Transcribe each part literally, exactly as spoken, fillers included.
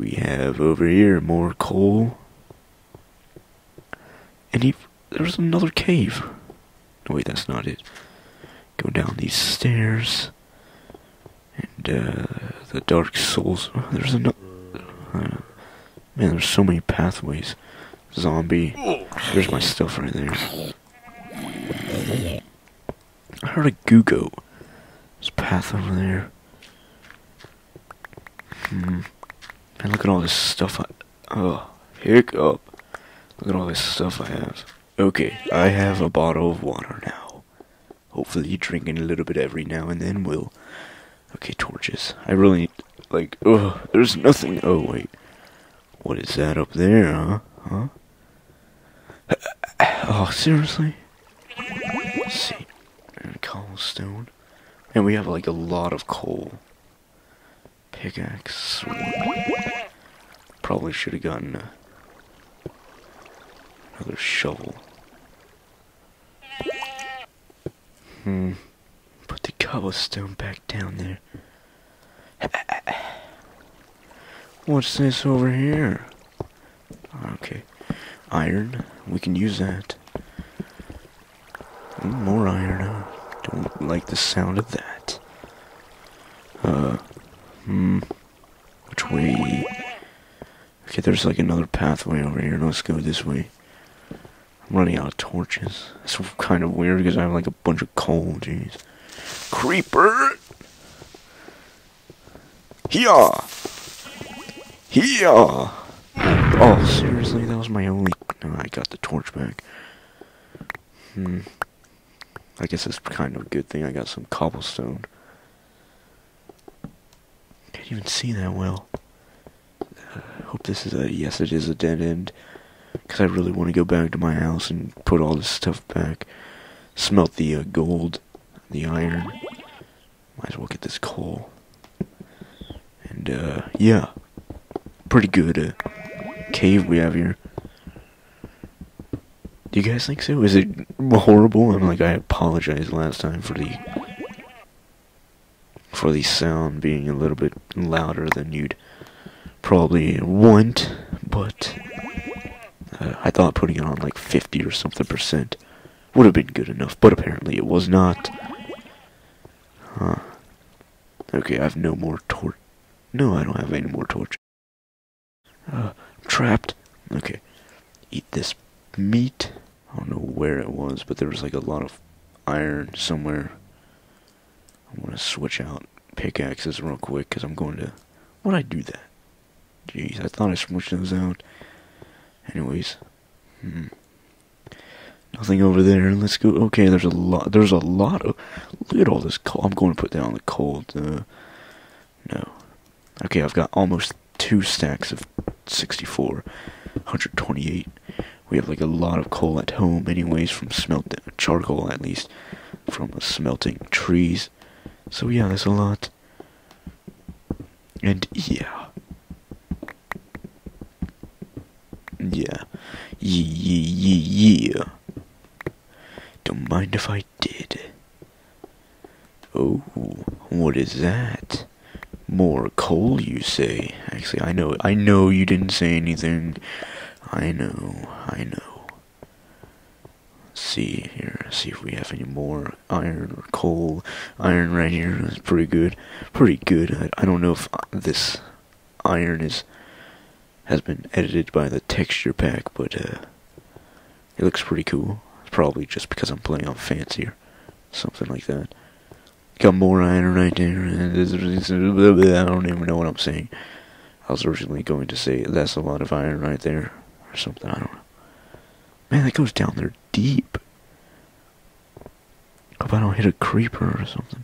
we have over here? More coal. And he, there's another cave. No, wait, that's not it. Go down these stairs. And, uh, the Dark Souls. Oh, there's another. Uh, man, there's so many pathways. Zombie. There's my stuff right there. I heard a Googo. There's a path over there. Hmm. Man, look at all this stuff I... Oh, hiccup. Look at all this stuff I have. Okay, I have a bottle of water now. Hopefully drinking a little bit every now and then will... Okay, torches. I really need... Like, ugh, there's nothing... Oh, wait. What is that up there, huh? Huh? Oh, seriously? Let's see. And cobblestone. And we have, like, a lot of coal. Pickaxe. Sword. Probably should have gotten a, another shovel. Hmm. Put the cobblestone back down there. What's this over here? Okay. Iron. We can use that. Ooh, more iron. Uh, don't like the sound of that. Uh. Hmm. Which way? Okay, there's like another pathway over here. Let's go this way. I'm running out of torches. It's kind of weird because I have like a bunch of coal. Jeez. Creeper! Here! Here! Oh, seriously? That was my only... No, I got the torch back. Hmm. I guess it's kind of a good thing I got some cobblestone. Can't even see that well. I uh, hope this is a... Yes, it is a dead end. Because I really want to go back to my house and put all this stuff back. Smelt the uh, gold, the iron. Might as well get this coal. And, uh, yeah. Pretty good, uh, cave we have here. Do you guys think so? Is it horrible? I'm like, I apologized last time for the... For the sound being a little bit louder than you'd probably want, but... Uh, I thought putting it on like fifty or something percent would have been good enough, but apparently it was not. Huh. Okay, I have no more torch. No, I don't have any more torch. Uh, trapped. Okay. Eat this meat. I don't know where it was, but there was like a lot of iron somewhere. I want to switch out pickaxes real quick, because I'm going to... Why'd I do that? Jeez, I thought I switched those out. Anyways, hmm. Nothing over there. Let's go. Okay, there's a lot. There's a lot of. Look at all this coal. I'm going to put down the coal. Uh, no. Okay, I've got almost two stacks of sixty-four, one hundred twenty-eight. We have like a lot of coal at home, anyways, from smelt charcoal at least, from uh, smelting trees. So yeah, there's a lot. And yeah. Yeah. Yeah, yeah, yeah. Don't mind if I did. Oh, what is that? More coal, you say? Actually, I know, I know you didn't say anything. I know, I know. Let's see here, see if we have any more iron or coal. Iron right here is pretty good. Pretty good. I, I don't know if this iron is... has been edited by the texture pack, but uh, it looks pretty cool. It's probably just because I'm playing on fancier, something like that. Got more iron right there. I don't even know what I'm saying. I was originally going to say that's a lot of iron right there, or something. I don't know. Man, that goes down there deep. Hope I don't hit a creeper or something.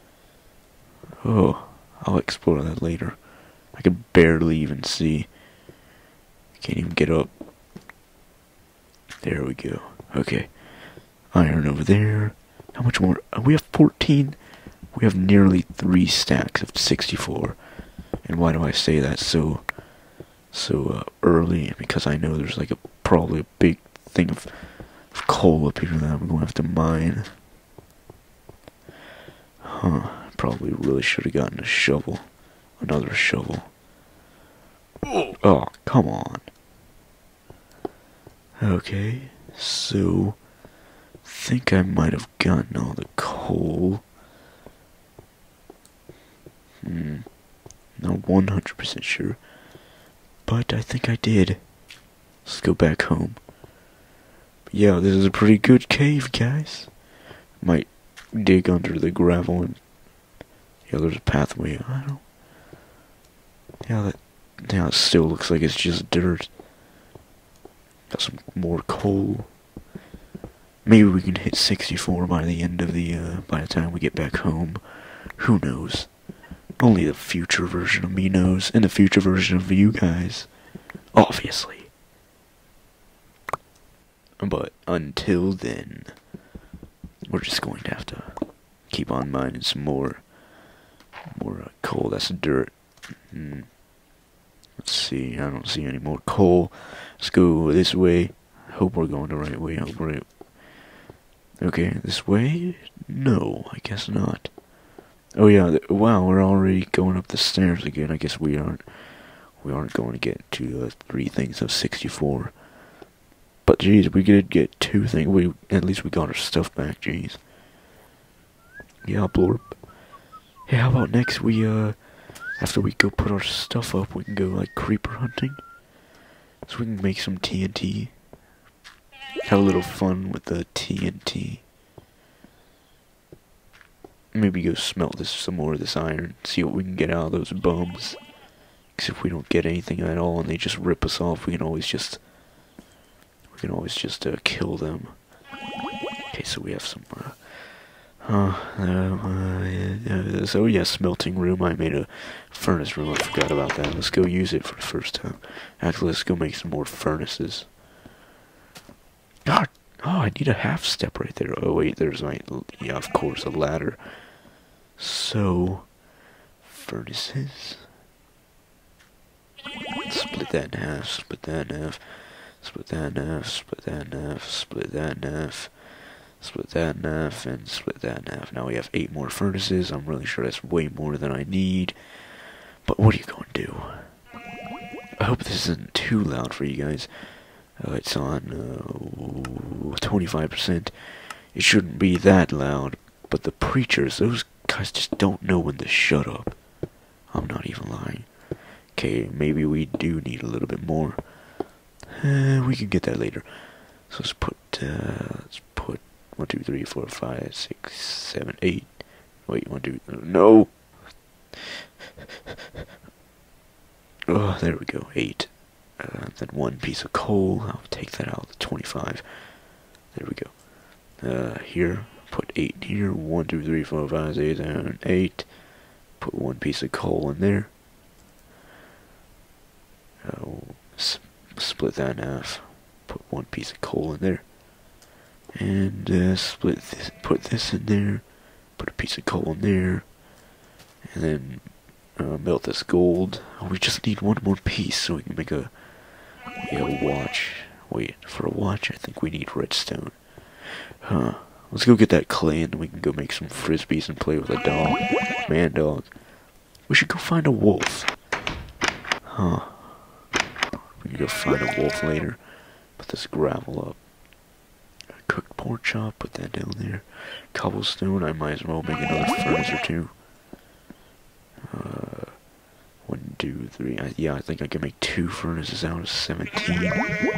Oh, I'll explore that later. I can barely even see. Can't even get up. There we go. Okay. Iron over there. How much more? Uh, we have fourteen. We have nearly three stacks of sixty-four. And why do I say that so so uh, early? Because I know there's like a probably a big thing of, of coal up here that I'm going to have to mine. Huh. Probably really should have gotten a shovel. Another shovel. Oh, come on. Okay, so think I might have gotten all the coal. Hmm, not one hundred percent sure, but I think I did. Let's go back home. But yeah, this is a pretty good cave, guys. Might dig under the gravel and yeah, there's a pathway. I don't. Yeah, that. Yeah, it still looks like it's just dirt. Got some more coal. Maybe we can hit sixty-four by the end of the, uh, by the time we get back home. Who knows? Only the future version of me knows, and the future version of you guys. Obviously. But until then, we're just going to have to keep on mining some more, more uh, coal. That's dirt. Mm. Let's see, I don't see any more coal. Let's go this way. Hope we're going the right way. Hope we're... Okay, this way? No, I guess not. Oh yeah, th wow, we're already going up the stairs again. I guess we aren't, we aren't going to get to the three things of sixty-four. But geez, we did get two things. We, at least we got our stuff back, geez. Yeah, blorp. Hey, how about next we, uh... after we go put our stuff up, we can go, like, creeper hunting. So we can make some T N T. Have a little fun with the T N T. Maybe go smelt this some more of this iron. See what we can get out of those bums. Because if we don't get anything at all and they just rip us off, we can always just... We can always just, uh, kill them. Okay, so we have some, uh... Uh, uh, uh, so yeah, smelting room. I made a furnace room. I forgot about that. Let's go use it for the first time. Actually, let's go make some more furnaces. God, oh, I need a half step right there. Oh wait, there's my, yeah, of course, a ladder. So, furnaces. Split that in half. Split that in half. Split that in half. Split that in half. Split that in half. Split that in half, and split that in half. Now we have eight more furnaces. I'm really sure that's way more than I need. But what are you going to do? I hope this isn't too loud for you guys. Uh, it's on uh, twenty-five percent. It shouldn't be that loud. But the preachers, those guys just don't know when to shut up. I'm not even lying. Okay, maybe we do need a little bit more. Uh, we can get that later. So let's put, uh, let's put one, two, three, four, five, six, seven, eight. Wait, one, two, no! Oh, there we go, eight. Uh, then one piece of coal. I'll take that out of the twenty-five. There we go. Uh, here, put eight here. One, two, three, four, five, six, seven, eight. Put one piece of coal in there. Uh, sp split that in half. Put one piece of coal in there. And uh, split this, put this in there. Put a piece of coal in there. And then uh, melt this gold. Oh, we just need one more piece so we can make a, a watch. Wait, for a watch I think we need redstone. Huh. Let's go get that clay and we can go make some frisbees and play with a dog. Man dog. We should go find a wolf. Huh. We can go find a wolf later. Put this gravel up. Cooked pork chop, put that down there. Cobblestone, I might as well make another furnace or two. Uh, one, two, three. I, yeah, I think I can make two furnaces out of seventeen.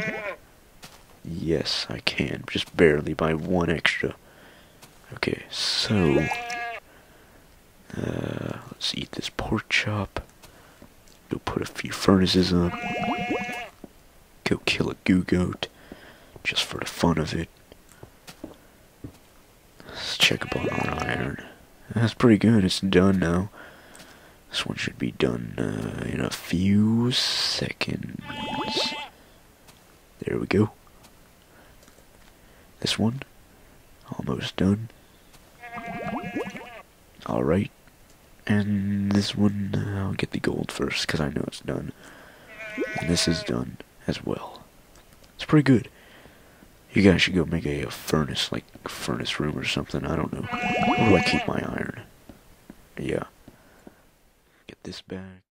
Yes, I can. Just barely by one extra. Okay, so... Uh, let's eat this pork chop. Go put a few furnaces up. Go kill a goo goat. Just for the fun of it. Let's check up on our iron. That's pretty good. It's done now. This one should be done uh, in a few seconds. There we go. This one, almost done. Alright. And this one, uh, I'll get the gold first, because I know it's done. And this is done as well. It's pretty good. You guys should go make a, a furnace, like furnace room or something, I don't know. Where do I keep my iron? Yeah. Get this back.